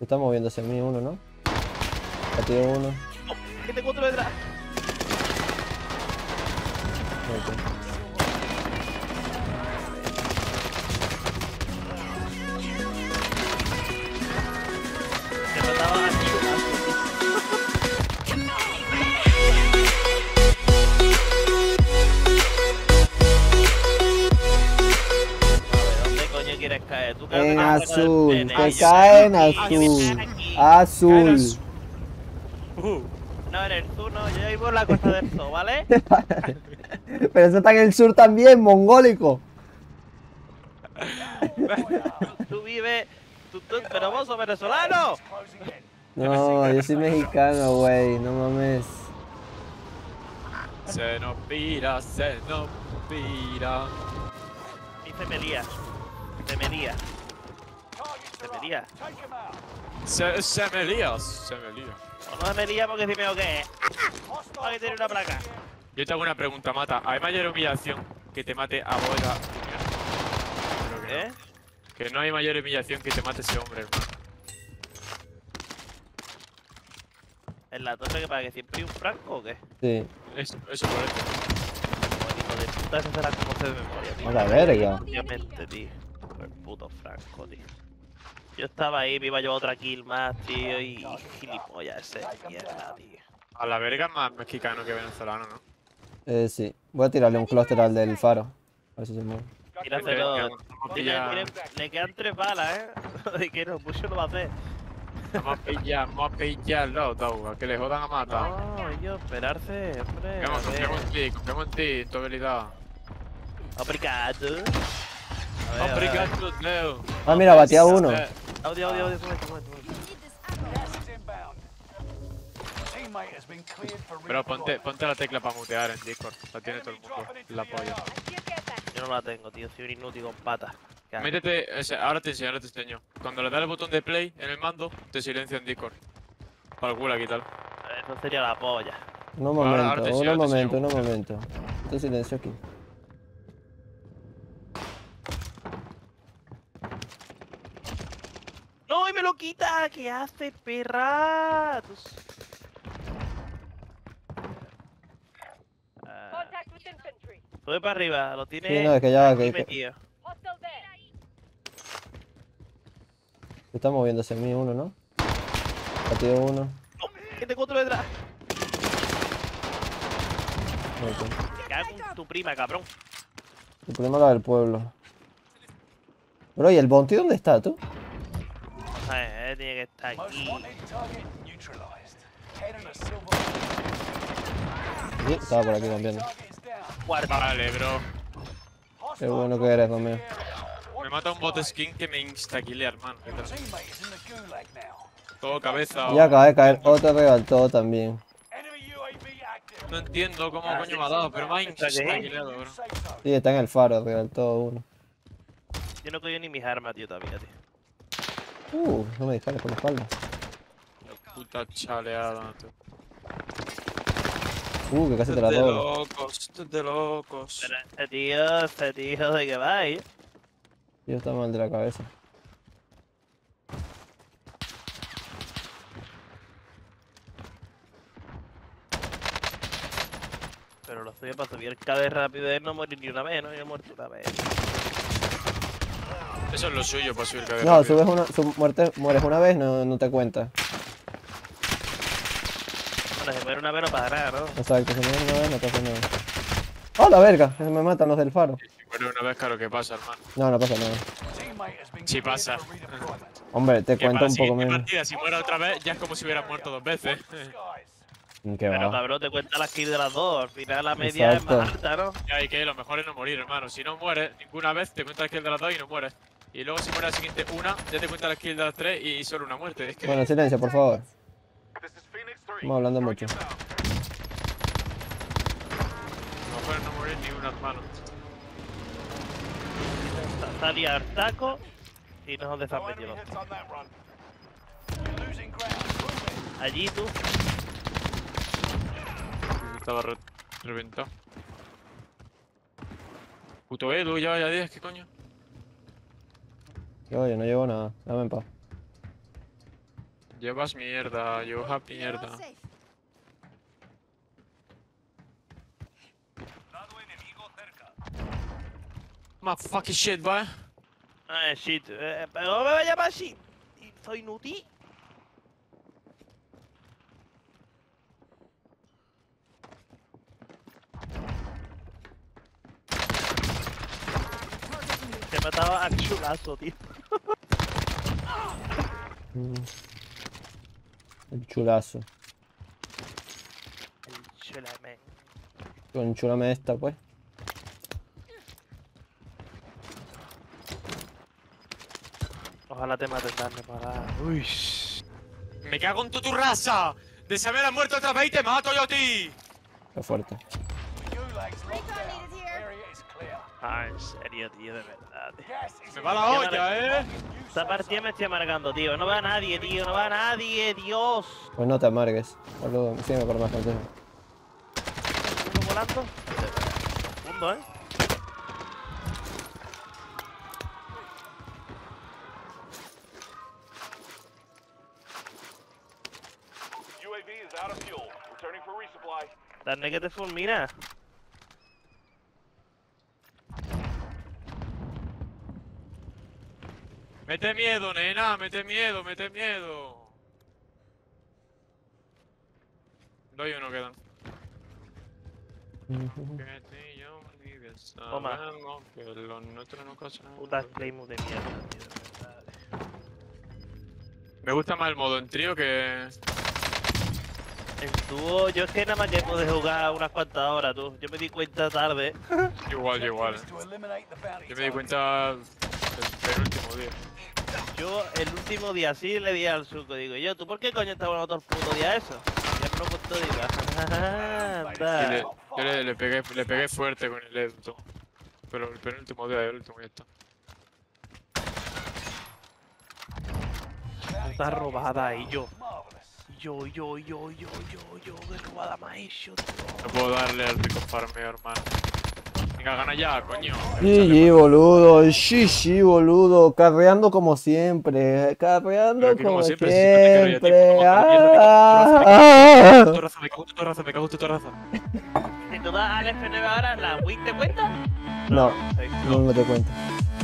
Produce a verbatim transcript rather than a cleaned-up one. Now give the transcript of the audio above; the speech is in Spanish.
Se está moviendo hacia mí uno, ¿no? Batido uno. No, que tengo otro detrás. Okay. Que mataba aquí. ¿Dónde coño quieres caer? ¿Tú En crees azul, que que yo- cae en Aquí, azul. aquí. Azul. Uh, no, en el sur no, yo vivo en la costa del sol, ¿vale? Pero eso está en el sur también, mongólico. Tú vives, tú, tú, pero vos sos venezolano. No, yo soy mexicano, güey, no mames. Se nos pira, se nos pira. Y se me lía. Se me lía. Se me lía. Se, se me lía, se me lía. O no se me lía porque si me o qué. Aquí tiene una placa. Yo te hago una pregunta, Mata. ¿Hay mayor humillación que te mate a Boega? Creo que ¿Eh? no. Que no hay mayor humillación que te mate ese hombre, hermano. ¿En la torre que para que siempre hay un franco o qué? Sí. Eso, eso por eso. Como el hijo de puta, ese será como se de memoria, tío. A la verga. Obviamente, tío. Por el puto franco, tío. Yo estaba ahí, me iba a llevar otra kill más, tío, y gilipollas ese de mierda, tío. A la verga es más mexicano que venezolano, ¿no? Eh, sí. Voy a tirarle un clúster al del faro. A ver si se mueve. Tíraselo. Que- que vamos a Dile, pillar- dile, le quedan tres balas, eh. De que no, mucho no va a hacer. Vamos a pillar, vamos a pillarlo, Tauga, que le jodan a Mata. No, yo, esperarse, hombre. Confiamos, a ver. confiamos en ti, confiamos en ti, en tu habilidad. Obrigado. A ver, a ver, a ver. Obrigado, Leo. Ah, mira, batía uno. Eh, Audio, audio, audio, momento, momento, momento. Pero ponte, ponte la tecla para mutear en Discord. La tiene todo el mundo. La polla. Yo no la tengo, tío. Soy un inútil con patas. ¿Qué hago? Métete, ese- ahora te enseño, ahora te enseño. Cuando le das el botón de play en el mando, te silencia en Discord. Para el culo aquí tal. Eso sería la polla. Unos Ahora- ahora momentos, te enseño, unos te enseño. momentos, unos momentos. Esto es silencio aquí. ¡No! ¡Y me lo quita! ¿Qué hace, perra? Tú s- Ah, Contact with infantry. sube para arriba, lo tiene Sí, no, es que ya, aquí que- que- metido. Hostile there. Se está moviendo hacia mí uno, ¿no? Batido uno. ¡No! ¡Que tengo otro detrás! Ok. Me cago en tu prima, cabrón. El problema es la del pueblo. Bro, ¿y el Bounty dónde está, tú? Ay, eh, tiene que estar aquí. Sí, estaba por aquí también. Guarda. Vale, bro. Qué bueno que eres, conmigo. Me mata un bot skin que me insta-killea, hermano. ¿Qué tal? Todo cabeza. Ya o- acaba de caer otro arriba del todo también. No entiendo cómo coño me ha dado, pero me ha insta-killeado, bro. Sí, está en el faro arriba del todo uno. Yo no cojo ni mis armas, tío, todavía, tío. Uh, no me dispares por la espalda. Puta chaleada, tío. Uh, que casi te la Esto es de doy. locos, esto es de locos. Pero este tío, este tío, ¿de qué va, eh? Yo está mal de la cabeza. Pero lo suyo para subir cada vez rápido es no morir ni una vez, ¿no? Yo he muerto una vez. Eso es lo suyo para subir cada No, rápido. subes una, su muerte, mueres una vez, no, no te cuenta. Bueno, si muere una vez no pasa nada, ¿no? Exacto, si mueres una vez no pasa nada. ¡Oh, la verga! Que se me matan los del faro. Si muere una vez, claro que pasa, hermano. No, no pasa nada. Si pasa. Hombre, te Que para cuento la un poco siguiente menos. partida, si muera otra vez, ya es como si hubieras muerto dos veces. ¿Qué Pero va? cabrón, te cuenta las kills de las dos. Al final la media es más Exacto. alta, ¿no? Ya hay que lo mejor es no morir, hermano. Si no mueres ninguna vez, te cuenta la kill de las dos y no mueres. Y luego si muere la siguiente una, ya te cuenta la kill de las tres y solo una muerte. Es que Bueno, silencio, por favor. Estamos hablando mucho. lo mejor es no morir ni una, hermano. Salía Artaco y no sé dónde se han metido. Allí tú. Estaba re reventado. Puto Edu, ya, ya diez, ¿qué coño? Que oye, no llevo nada. Dame en paz. Llevas mierda, llevas mierda. My fucking shit, boy. Ah, shit. Eh, pero no me vaya para así. Soy inútil. Se me mataba al chulazo, tío. Mm. El chulazo. El chulamen. Con chulame esta, pues. Ojalá te maten, darme para. Uy. Me cago en tu, tu raza. De saber la muerte otra vez y te mato yo a ti. Qué fuerte. Ah, en serio, tío, de verdad. Me va la olla, eh. Esta partida me estoy amargando, tío. No va nadie, tío. No va nadie, Dios. Pues no te amargues. Boludo, sígueme por más consejo. Uno volando. Segundo, eh. U A V is out of fuel. Returning for resupply. Dale que te fulmina. Mete miedo, nena, mete miedo, mete miedo. Dos y uno quedan. Toma. Que los nuestros no casan. Putas Claymore de mierda, tío, de verdad. Me gusta más el modo en trío que... En dúo, yo es que nada más que pude jugar unas cuantas horas, tú. Yo me di cuenta tarde. Igual, yo igual. Yo me di cuenta el penúltimo día. Yo el último día sí le di al suco, digo yo, ¿tú por qué coño estás jugando todo el puto día eso? Ya me lo contó, digo, Y le, anda. yo le, le, pegué, le pegué fuerte con el Edo. Pero el penúltimo día, el último ya está. Puta robada, y yo. Y yo, y yo, y yo, y yo, y yo, y yo, qué robada me ha hecho, tío. No puedo darle al rico farmeo, hermano. Venga, gana ya, coño. G G, boludo. G G, boludo. Carreando como siempre. Carreando Pero que como, como siempre. siempre, si no te quedo ya, tío, Ah, como ah, me cago en tu raza, me cago en tu raza, me cago en tu raza. Si tú das al F nueve ahora, ¿la Wii te cuenta? No, Ahí. no, no te cuento.